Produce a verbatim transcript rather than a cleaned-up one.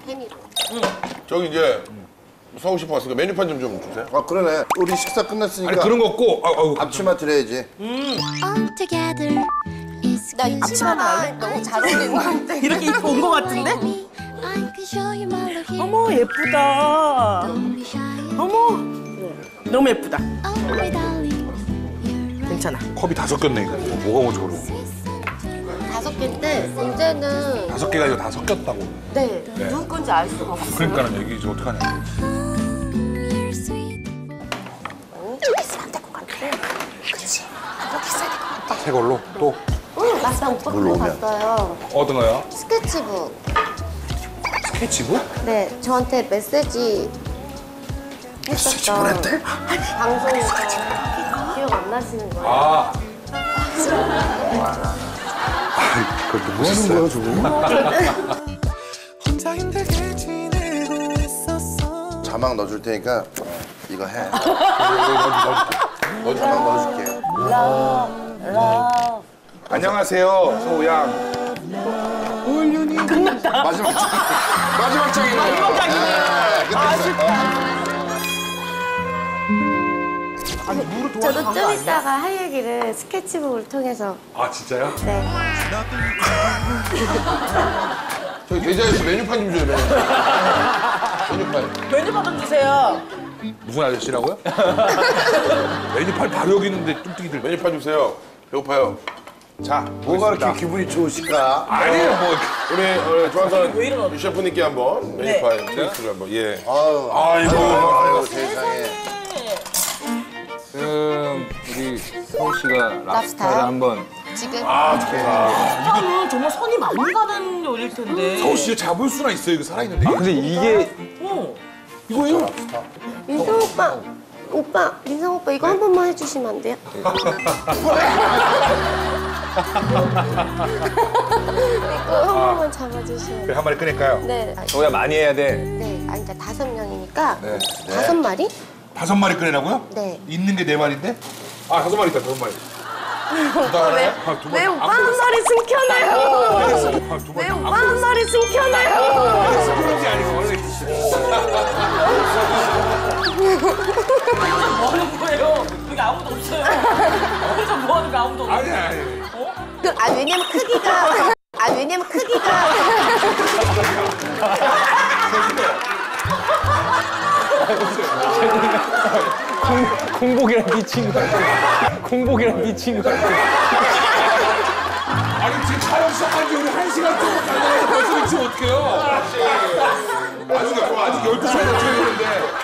햄이랑. 응. 저기 이제 사고 싶어 왔으니까 메뉴판 좀 좀 주세요. 아 그러네. 우리 식사 끝났으니까. 아니 그런 거 없고. 아, 아, 앞치마 드려야지. 음. 나 이 앞치마랑 너무 잘 어울리는 것 같아. 이렇게 입고 온 것 같은데? 어머 예쁘다. 어머 너무 예쁘다. 괜찮아. 컵이 다섯 개네 이거. 뭐가 먼저 그러고. 다섯 개인데 문제는 다섯 개가 이거 다 섞였다고. 네, 누구 건지 알 수가 없어요. 그러니까는 여기 이제 어떡하냐. 저기 있으면 안 될 것 같아. 그치? 여기 있어야 될 것 같아. 새 걸로 또 응, 막상 오빠 그거 봤어요. 어떤 거요? 스케치북. 스케치북? 네, 저한테 메시지 했었던 방송에서 기억 안 나시는 거예요? 아. 그걸 뭐 하는 거야 저거? 자막 넣어줄 테니까 이거 해. 너 자막 넣어줄게. 안녕하세요, 소양. 끝났다. 마지막 장. 마지막 장이네. 마지막 장이네. 끝났어. 저도 좀 이따가 할 얘기를 스케치북을 통해서. 아 진짜요? 네. 저기 계좌에서 메뉴판 좀 줘요. 메뉴판. 메뉴판. 메뉴판 좀 주세요. 무슨 아저씨라고요? 메뉴판 바로 여기 있는데 뚱뚱이들. 메뉴판 주세요. 배고파요. 자, 뭐가 보겠습니다. 이렇게 기분이 좋으실까? 아니에요, 뭐. 우리 오늘 조한선 왜 이러나? 셰프님께 한번 메뉴판 테스트를 한번. 예. 아유, 아이고. 아유 세상에. 지금 우리 서우 씨가 랍스타요? 랍스타를 한번 지금 아, 좋다. 이거는 정말 손이 많이 가는 요리일 텐데. 서우 씨 잡을 수나 있어요, 이거 살아있는데. 아 근데 이게 어. 이거예요? 민성 오빠, 오빠, 민성 오빠 이거 한 번만 해주시면 안 돼요? 이거 한 번만 잡아주시면. 그래, 한 마리 꺼낼까요? 네. 저보다 많이 해야 돼. 네, 아 이제 다섯 명이니까 네. 다섯 마리? 다섯 마리 꺼내라고요? 네. 있는 게 네 마리인데? 아, 다섯 마리 있다, 다섯 마리. 왜, 아, 두 마리. 왜 오빠 안 한 마리 숨겨놔요? 아, 두 마리. 왜 오빠 한 마리 숨겨놔요? 그런지 아니고, 원래. 뭐 하는 거예요? 여기 아무도 없어요. 혼자 뭐 하는 거 아무도 없어요. 아니, 아니. 그, 아 왜냐면 크기가 아 왜냐면 크기가 공복이랑 미친 거 같아. 공복이랑 미친 거 같아. 아니, 지금 촬영 시작한 지 우리 한 시간 정도 가는데 벌써 미치면 어떡해요? 아직, 아직 열두 시간 넘쳐야 되는데.